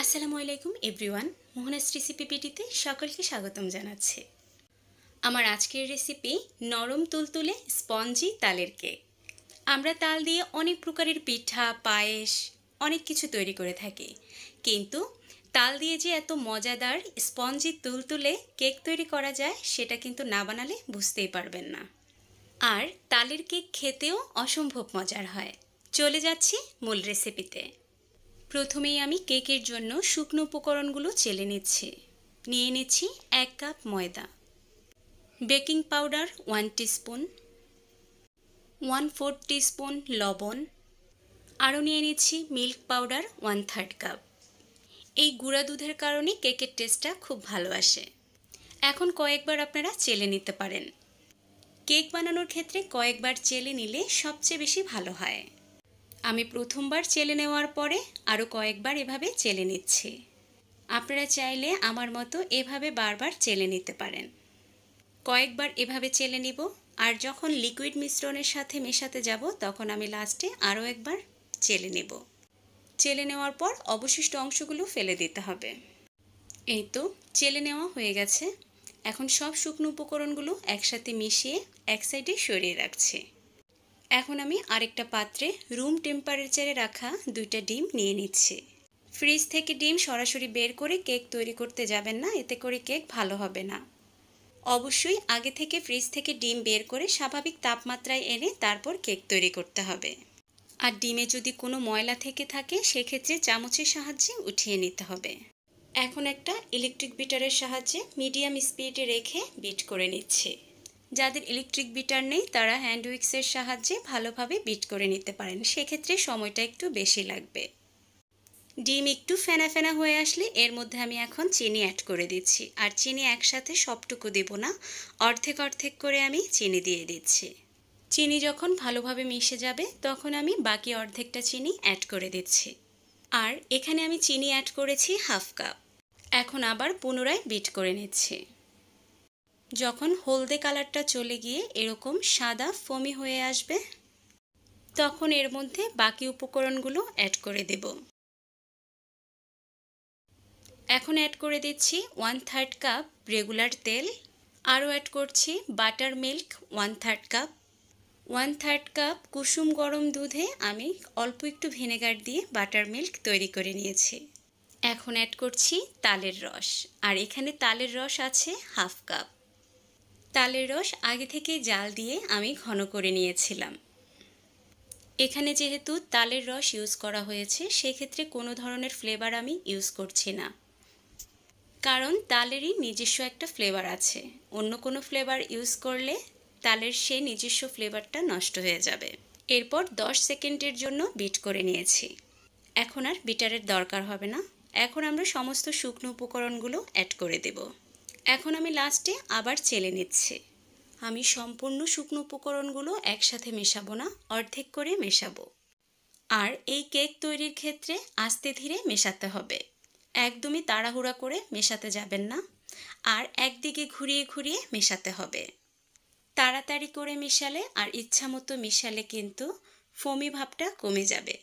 আসসালামু আলাইকুম everyone, Mohonas recipe পিটিতে সকলকে স্বাগতম জানাচ্ছি। আমার আজকের রেসিপি নরম তুলতুলে স্পঞ্জি তালের কেক। আমরা তাল দিয়ে অনেক প্রকারের পিঠা, পায়েস, অনেক কিছু তৈরি করে থাকি, কিন্তু তাল দিয়ে যে এত মজাদার স্পঞ্জি তুলতুলে কেক তৈরি করা যায় সেটা কিন্তু না বানালে বুঝতেই পারবেন না। আর তালের কেক খেতেও অসম্ভব মজার হয়। চলে যাচ্ছি মূল রেসিপিতে। প্রথমেই আমি কেকের জন্য শুকনো উপকরণগুলো চেলে নিচ্ছি। নিয়ে নিচ্ছি 1 কাপ ময়দা, বেকিং পাউডার 1 টিস্পুন, 1/4 টিস্পুন লবণ, আরও নিয়ে নিচ্ছি মিল্ক পাউডার 1/3 কাপ। এই গুঁড়া দুধের কারণে কেকের টেস্টটা খুব ভালো আসে। এখন কয়েকবার আপনারা চেলে নিতে পারেন। কেক বানানোর ক্ষেত্রে কয়েকবার চেলে নিলে সবচেয়ে বেশি ভালো হয়। আমি প্রথমবার চেলে নেওয়ার পরে আরও কয়েকবার এভাবে চেলে নিচ্ছি। আপনারা চাইলে আমার মতো এভাবে বারবার চেলে নিতে পারেন। কয়েকবার এভাবে চেলে নিব, আর যখন লিকুইড মিশ্রণের সাথে মেশাতে যাব তখন আমি লাস্টে আরও একবার চেলে নেব। চেলে নেওয়ার পর অবশিষ্ট অংশগুলো ফেলে দিতে হবে। এই তো চেলে নেওয়া হয়ে গেছে। এখন সব শুকনো উপকরণগুলো একসাথে মিশিয়ে এক সাইডে সরিয়ে রাখছি। এখন আমি আরেকটা পাত্রে রুম টেম্পারেচারে রাখা 2টা ডিম নিয়ে নিচ্ছি। ফ্রিজ থেকে ডিম সরাসরি বের করে কেক তৈরি করতে যাবেন না, এতে করে কেক ভালো হবে না। অবশ্যই আগে থেকে ফ্রিজ থেকে ডিম বের করে স্বাভাবিক তাপমাত্রায় এনে তারপর কেক তৈরি করতে হবে। আর ডিমে যদি কোনো ময়লা থেকে থাকে সেক্ষেত্রে চামচের সাহায্যে উঠিয়ে নিতে হবে। এখন একটা ইলেকট্রিক বিটারের সাহায্যে মিডিয়াম স্পিডে রেখে বিট করে নিচ্ছি। যাদের ইলেকট্রিক বিটার নেই তারা হ্যান্ড উইক্সের সাহায্যে ভালোভাবে বিট করে নিতে পারেন, সেক্ষেত্রে সময়টা একটু বেশি লাগবে। ডিম একটু ফেনা ফেনা হয়ে আসলে এর মধ্যে আমি এখন চিনি অ্যাড করে দিচ্ছি। আর চিনি একসাথে সবটুকু দেব না, অর্ধেক অর্ধেক করে আমি চিনি দিয়ে দিচ্ছি। চিনি যখন ভালোভাবে মিশে যাবে তখন আমি বাকি অর্ধেকটা চিনি অ্যাড করে দিচ্ছি। আর এখানে আমি চিনি অ্যাড করেছি 1/2 কাপ। এখন আবার পুনরায় বিট করে নিচ্ছি। যখন হলদে কালারটা চলে গিয়ে এরকম সাদা ফোমি হয়ে আসবে তখন এর মধ্যে বাকি উপকরণগুলো অ্যাড করে দেব। এখন অ্যাড করে দিচ্ছি 1/3 কাপ রেগুলার তেল, আরও অ্যাড করছি বাটার মিল্ক 1/3 কাপ, 1/3 কাপ কুসুম গরম দুধে আমি অল্প একটু ভিনেগার দিয়ে বাটার মিল্ক তৈরি করে নিয়েছি। এখন অ্যাড করছি তালের রস, আর এখানে তালের রস আছে 1/2 কাপ। তালের রস আগে থেকে জাল দিয়ে আমি ঘন করে নিয়েছিলাম। এখানে যেহেতু তালের রস ইউজ করা হয়েছে সেক্ষেত্রে কোনো ধরনের ফ্লেভার আমি ইউজ করছি না, কারণ তালেরই নিজস্ব একটা ফ্লেভার আছে। অন্য কোনো ফ্লেভার ইউজ করলে তালের সেই নিজস্ব ফ্লেভারটা নষ্ট হয়ে যাবে। এরপর 10 সেকেন্ডের জন্য বিট করে নিয়েছি। এখন আর বিটারের দরকার হবে না। এখন আমরা সমস্ত শুকনো উপকরণগুলো অ্যাড করে দেব। এখন আমি লাস্টে আবার চেলে নিচ্ছি। আমি সম্পূর্ণ শুকনো উপকরণগুলো একসাথে মেশাবো না, অর্ধেক করে মেশাবো। আর এই কেক তৈরির ক্ষেত্রে আস্তে ধীরে মেশাতে হবে, একদমই তাড়াহুড়া করে মেশাতে যাবেন না। আর একদিকে ঘুরিয়ে ঘুরিয়ে মেশাতে হবে। তাড়াতাড়ি করে মেশালে আর ইচ্ছা মতো মেশালে কিন্তু ফোমি ভাবটা কমে যাবে।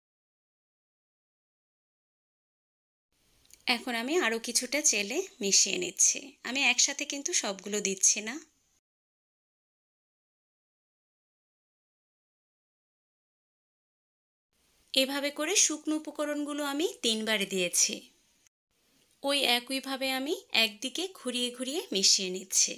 এখন আমি আরও কিছুটা চেলে মিশিয়ে নিচ্ছি। আমি একসাথে কিন্তু সবগুলো দিচ্ছি না। এভাবে করে শুকনো উপকরণগুলো আমি 3বার দিয়েছি। ওই একইভাবে আমি একদিকে ঘুরিয়ে ঘুরিয়ে মিশিয়ে নিচ্ছি।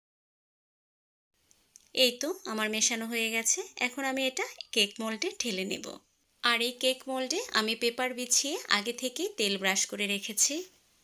এই তো আমার মেশানো হয়ে গেছে। এখন আমি এটা কেক মোল্ডে ঢেলে নেব। আর এই কেক মোল্ডে আমি পেপার বিছিয়ে আগে থেকে তেল ব্রাশ করে রেখেছি।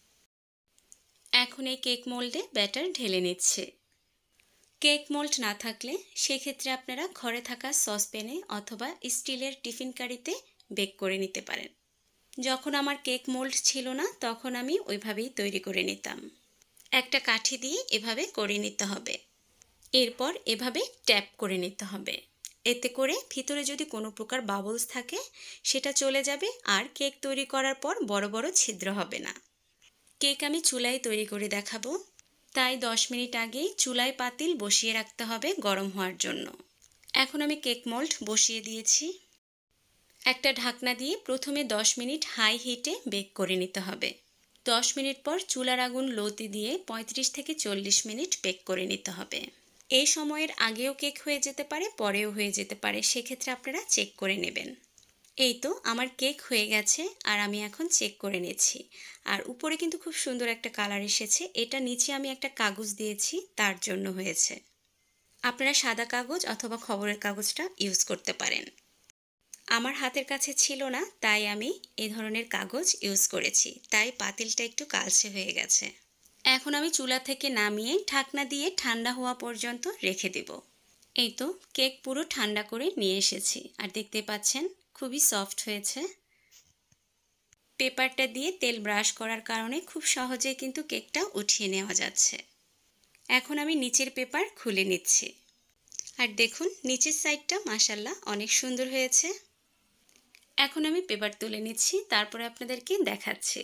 এখন এই কেক মোল্ডে ব্যাটার ঢেলে নিচ্ছে। কেক মোল্ড না থাকলে সেক্ষেত্রে আপনারা ঘরে থাকা সসপ্যানে অথবা স্টিলের টিফিন কারিতে বেক করে নিতে পারেন। যখন আমার কেক মোল্ড ছিল না তখন আমি ওইভাবেই তৈরি করে নিতাম। একটা কাঠি দিয়ে এভাবে করে নিতে হবে। এরপর এভাবে ট্যাপ করে নিতে হবে। এতে করে ভিতরে যদি কোনো প্রকার বাবলস থাকে সেটা চলে যাবে, আর কেক তৈরি করার পর বড় বড় ছিদ্র হবে না। কেক আমি চুলায় তৈরি করে দেখাবো, তাই 10 মিনিট আগেই চুলায় পাতিল বসিয়ে রাখতে হবে গরম হওয়ার জন্য। এখন আমি কেক মোল্ড বসিয়ে দিয়েছি। একটা ঢাকনা দিয়ে প্রথমে 10 মিনিট হাই হিটে বেক করে নিতে হবে। 10 মিনিট পর চুলার আগুন লোতে দিয়ে 35 থেকে 40 মিনিট বেক করে নিতে হবে। এই সময়ের আগেও কেক হয়ে যেতে পারে, পরেও হয়ে যেতে পারে, সেক্ষেত্রে আপনারা চেক করে নেবেন। এই তো আমার কেক হয়ে গেছে আর আমি এখন চেক করে নিচ্ছি। আর উপরে কিন্তু খুব সুন্দর একটা কালার এসেছে। এটা নিচে আমি একটা কাগজ দিয়েছি, তার জন্য হয়েছে। আপনারা সাদা কাগজ অথবা খবরের কাগজটা ইউজ করতে পারেন। আমার হাতের কাছে ছিল না, তাই আমি এই ধরনের কাগজ ইউজ করেছি, তাই পাতিলটা একটু কালচে হয়ে গেছে। এখন আমি চুলা থেকে নামিয়ে ঢাকনা দিয়ে ঠান্ডা হওয়া পর্যন্ত রেখে দেব। এই তো কেক পুরো ঠান্ডা করে নিয়ে এসেছি আর দেখতে পাচ্ছেন খুবই সফট হয়েছে। পেপারটা দিয়ে তেল ব্রাশ করার কারণে খুব সহজেই কিন্তু কেকটা উঠিয়ে নেওয়া যাচ্ছে। এখন আমি নিচের পেপার খুলে নিচ্ছি আর দেখুন নিচের সাইডটা মাশাআল্লাহ অনেক সুন্দর হয়েছে। এখন আমি পেপার তুলে নিচ্ছি, তারপরে আপনাদেরকে দেখাচ্ছি।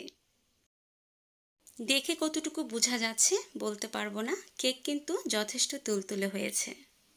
দেখে কতটুকু বোঝা যাচ্ছে বলতে পারবো না, কেক কিন্তু যথেষ্ট তুলতুলে হয়েছে।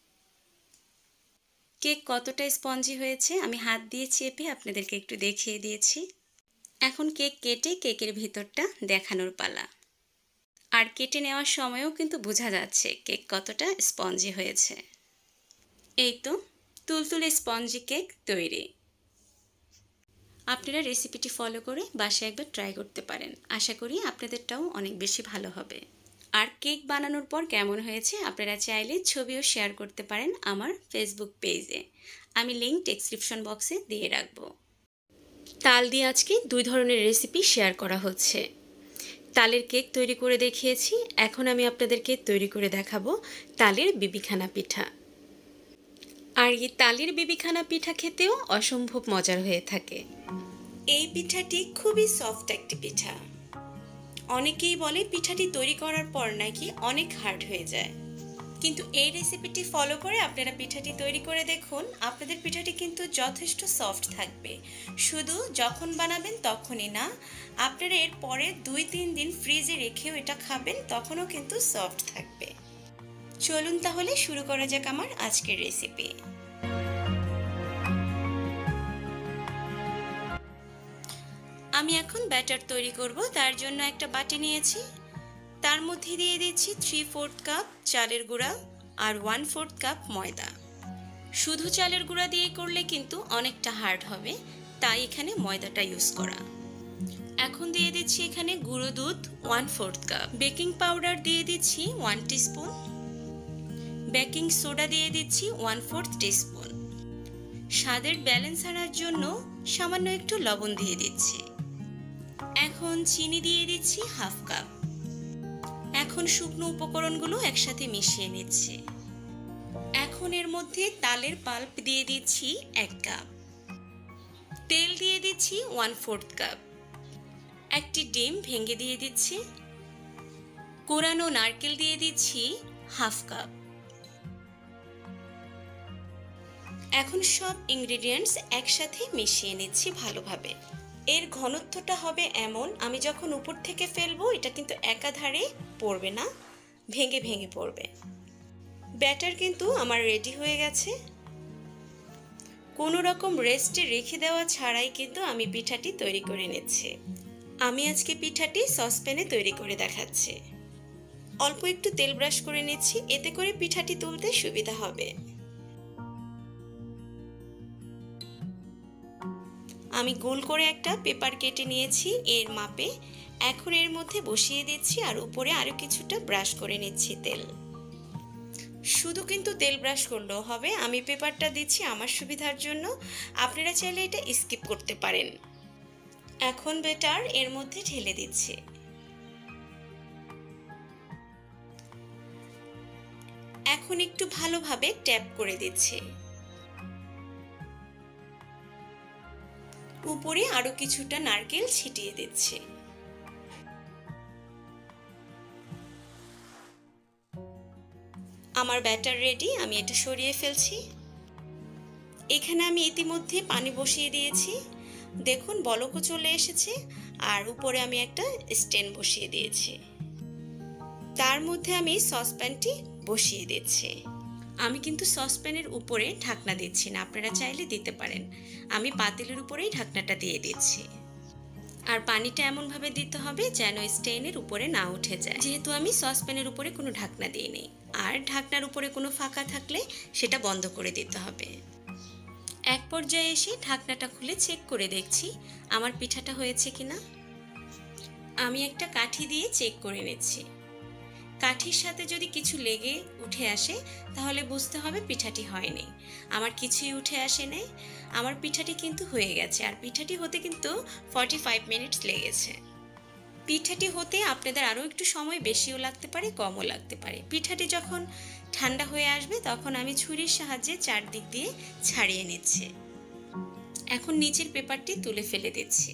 কেক কতটা স্পঞ্জি হয়েছে আমি হাত দিয়ে চেপে আপনাদেরকে একটু দেখিয়ে দিয়েছি। এখন কেক কেটে কেকের ভিতরটা দেখানোর পালা। আর কেটে নেওয়ার সময়ও কিন্তু বোঝা যাচ্ছে কেক কতটা স্পঞ্জি হয়েছে। এই তো তুলতুলে স্পঞ্জি কেক তৈরি। আপনারা রেসিপিটি ফলো করে বাসায় একবার ট্রাই করতে পারেন। আশা করি আপনাদেরটাও অনেক বেশি ভালো হবে। আর কেক বানানোর পর কেমন হয়েছে আপনারা চাইলে ছবিও শেয়ার করতে পারেন আমার ফেসবুক পেজে। আমি লিংক ডেসক্রিপশন বক্সে দিয়ে রাখবো। তাল দিয়ে আজকে 2 ধরনের রেসিপি শেয়ার করা হচ্ছে। তালের কেক তৈরি করে দেখিয়েছি, এখন আমি আপনাদেরকে তৈরি করে দেখাবো তালের বিবিখানা পিঠা। আর এই তালের বিবিখানা পিঠা খেতেও অসম্ভব মজার হয়ে থাকে। এই পিঠাটি খুবই সফট একটি পিঠা। অনেকেই বলে পিঠাটি তৈরি করার পর নাকি অনেক হার্ড হয়ে যায়, কিন্তু এই রেসিপিটি ফলো করে আপনারা পিঠাটি তৈরি করে দেখুন, আপনাদের পিঠাটি কিন্তু যথেষ্ট সফট থাকবে। শুধু যখন বানাবেন তখনই না, আপনারা এর পরে 2-3 দিন ফ্রিজে রেখেও এটা খাবেন, তখনও কিন্তু সফট থাকবে। চলুন তাহলে শুরু করা যাক আমার আজকের রেসিপি। আমি এখন ব্যাটার তৈরি করব, তার জন্য একটা বাটি নিয়েছি। তার মধ্যে দিয়ে দিচ্ছি 3/4 কাপ চালের গুঁড়া আর 1/4 কাপ ময়দা। শুধু চালের গুঁড়া দিয়ে করলে কিন্তু অনেকটা হার্ড হবে, তাই এখানে ময়দাটা ইউজ করা। এখন দিয়ে দিচ্ছি এখানে গুঁড়ো দুধ 1/4 কাপ, বেকিং পাউডার দিয়ে দিচ্ছি 1 টিস্পুন, বেকিং সোডা দিয়ে দিচ্ছি 1/4 টিস্পুন। স্বাদের ব্যালেন্স আনার জন্য সামান্য একটু লবণ দিয়ে দিচ্ছি। এখন চিনি দিয়ে দিচ্ছি 1/2 কাপ। এখন শুকনো উপকরণগুলো একসাথে মিশিয়ে নিচ্ছি। এখন এর মধ্যে তালের পাল্প দিয়ে দিচ্ছি 1 কাপ, তেল দিয়ে দিচ্ছি 1/4 কাপ, একটি ডিম ভেঙে দিয়ে দিচ্ছি, কোরানো নারকেল দিয়ে দিচ্ছি 1/2 কাপ। এখন সব ইনগ্রেডিয়েন্টস একসাথে মিশিয়ে নিচ্ছি ভালোভাবে। এর ঘনত্বটা হবে এমন, আমি যখন উপর থেকে ফেলবো এটা কিন্তু একাধারে পড়বে না, ভেঙে ভেঙে পড়বে। ব্যাটার কিন্তু আমার রেডি হয়ে গেছে। কোনো রকম রেস্টে রেখে দেওয়া ছাড়াই কিন্তু আমি পিঠাটি তৈরি করে নিচ্ছি। আমি আজকে পিঠাটি সসপ্যানে তৈরি করে দেখাচ্ছি। অল্প একটু তেল ব্রাশ করে নিচ্ছি, এতে করে পিঠাটি তুলতে সুবিধা হবে। আমি গোল করে একটা পেপার কেটে নিয়েছি এর মাপে। এখন এর মধ্যে বসিয়ে দিচ্ছি আর উপরে আরো কিছুটা ব্রাশ করে নিচ্ছি তেল। শুধু কিন্তু তেল ব্রাশ করলেও হবে, আমি পেপারটা দিচ্ছি আমার সুবিধার জন্য, আপনারা চাইলে এটা স্কিপ করতে পারেন। এখন ব্যাটার এর মধ্যে ঢেলে দিচ্ছি। এখন একটু ভালোভাবে ট্যাপ করে দিচ্ছি। উপরে আরো কিছুটা নারকেল ছিটিয়ে দিচ্ছি। আমার ব্যাটার রেডি, আমি এটা সরিয়ে ফেলছি। এখানে আমি ইতিমধ্যে পানি বসিয়ে দিয়েছি, দেখুন বলকও চলে এসেছে। আর উপরে আমি একটা স্ট্যান্ড বসিয়ে দিয়েছি, তার মধ্যে আমি সসপ্যানটি বসিয়ে দিচ্ছি। আমি কিন্তু সসপ্যানের উপরে ঢাকনা দিচ্ছি না, আপনারা চাইলে দিতে পারেন। আমি পাতিলের উপরেই ঢাকনাটা দিয়ে দিচ্ছি। আর পানিটা এমনভাবে দিতে হবে যেন স্টেইনের উপরে না উঠে যায়, যেহেতু আমি সসপ্যানের উপরে কোনো ঢাকনা দিইনি। আর ঢাকনার উপরে কোনো ফাঁকা থাকলে সেটা বন্ধ করে দিতে হবে। এক পর্যায়ে এসে ঢাকনাটা খুলে চেক করে দেখছি আমার পিঠাটা হয়েছে কিনা। আমি একটা কাঠি দিয়ে চেক করে নিচ্ছি। কাঠির সাথে যদি কিছু লেগে উঠে আসে তাহলে বুঝতে হবে পিঠাটি হয়নি। আমার কিছুই উঠে আসে নাই, আমার পিঠাটি কিন্তু হয়ে গেছে। আর পিঠাটি হতে কিন্তু 45 মিনিটস লেগেছে। পিঠাটি হতে আপনাদের আরও একটু সময় বেশিও লাগতে পারে, কমও লাগতে পারে। পিঠাটি যখন ঠান্ডা হয়ে আসবে তখন আমি ছুরির সাহায্যে চারদিক দিয়ে ছাড়িয়ে নিচ্ছি। এখন নিচের পেপারটি তুলে ফেলে দিচ্ছি।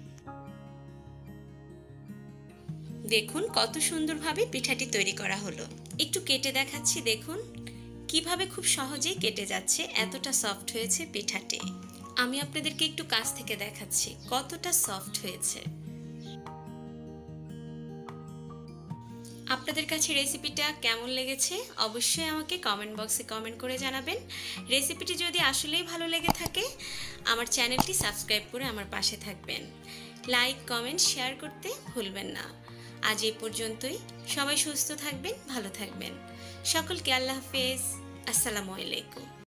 দেখুন কত সুন্দরভাবে পিঠাটি তৈরি করা হলো। একটু কেটে দেখাচ্ছি, দেখুন কিভাবে খুব সহজেই কেটে যাচ্ছে, এতটা সফট হয়েছে পিঠাটি। আমি আপনাদেরকে একটু কাছ থেকে দেখাচ্ছি কতটা সফট হয়েছে। আপনাদের কাছে রেসিপিটা কেমন লেগেছে অবশ্যই আমাকে কমেন্ট বক্সে কমেন্ট করে জানাবেন। রেসিপিটি যদি আসলেই ভালো লেগে থাকে আমার চ্যানেলটি সাবস্ক্রাইব করে আমার পাশে থাকবেন। লাইক, কমেন্ট, শেয়ার করতে ভুলবেন না। আজ এই পর্যন্তই। সবাই সুস্থ থাকবেন, ভালো থাকবেন। সকলকে আল্লাহ হাফেজ। আসসালামু আলাইকুম।